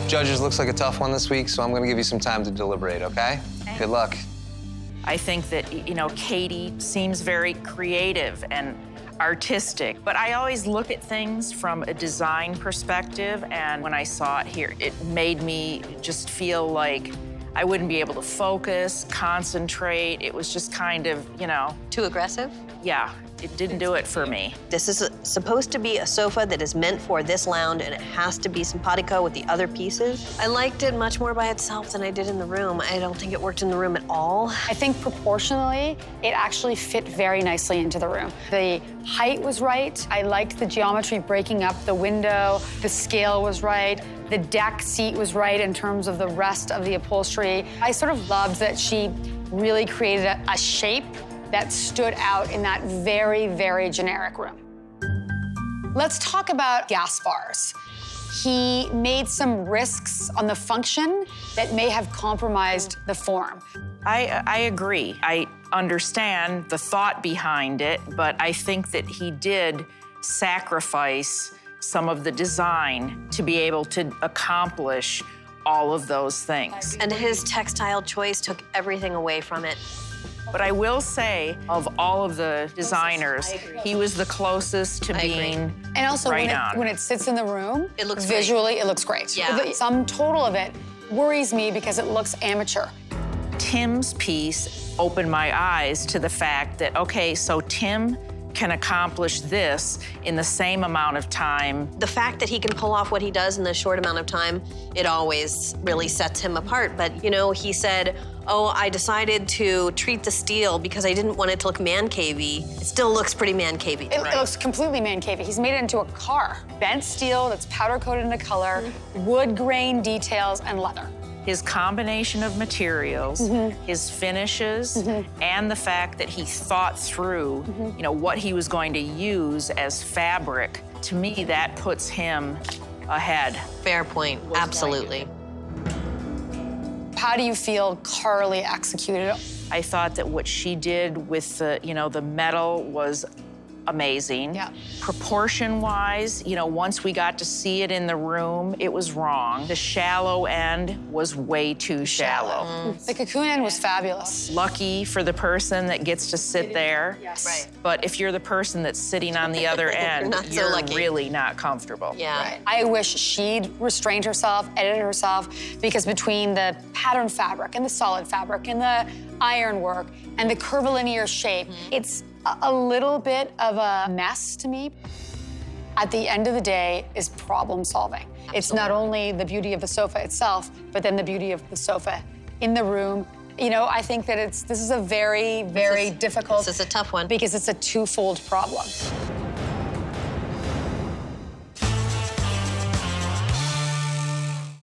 Judges, looks like a tough one this week, so I'm gonna give you some time to deliberate, okay? Good luck. I think that, you know, Katie seems very creative and artistic, but I always look at things from a design perspective, and when I saw it here, it made me just feel like I wouldn't be able to focus, concentrate. It was just kind of, you know... Too aggressive? Yeah, it didn't do it for me. This is supposed to be a sofa that is meant for this lounge, and it has to be simpatico with the other pieces. I liked it much more by itself than I did in the room. I don't think it worked in the room at all. I think proportionally, it actually fit very nicely into the room. The height was right. I liked the geometry breaking up the window. The scale was right. The deck seat was right in terms of the rest of the upholstery. I sort of loved that she really created a shape that stood out in that very, very generic room. Let's talk about gas bars. He made some risks on the function that may have compromised the form. I agree. I understand the thought behind it, but I think that he did sacrifice some of the design to be able to accomplish all of those things. And his textile choice took everything away from it. But I will say, of all of the designers, he was the closest to being and also right when it sits in the room, it looks visually, it looks great. Yeah. The sum total of it worries me because it looks amateur. Tim's piece opened my eyes to the fact that, okay, so Tim can accomplish this in the same amount of time. The fact that he can pull off what he does in this short amount of time, it always really sets him apart. But, you know, he said, oh, I decided to treat the steel because I didn't want it to look man-cavey. It still looks pretty man-cavey. It looks completely man-cavey. He's made it into a car. Bent steel that's powder-coated in a color, wood grain details, and leather. His combination of materials, his finishes, and the fact that he thought through, you know, what he was going to use as fabric, to me, that puts him ahead. Fair point, absolutely. How do you feel Carly executed it? I thought that what she did with the, you know, the metal was amazing. Yeah. Proportion-wise, you know, once we got to see it in the room, it was wrong. The shallow end was way too shallow. The cocoon end was fabulous. Lucky for the person that gets to sit there. Yes. Right. But if you're the person that's sitting on the other end, not so you're lucky. really not comfortable. Yeah. Right. I wish she'd restrained herself, edited herself, because between the pattern fabric and the solid fabric and the ironwork and the curvilinear shape, it's a little bit of a mess to me. At the end of the day, is problem solving. Absolutely. It's not only the beauty of the sofa itself, but then the beauty of the sofa in the room. You know, I think that this is a very, very difficult. This is a tough one. Because it's a twofold problem.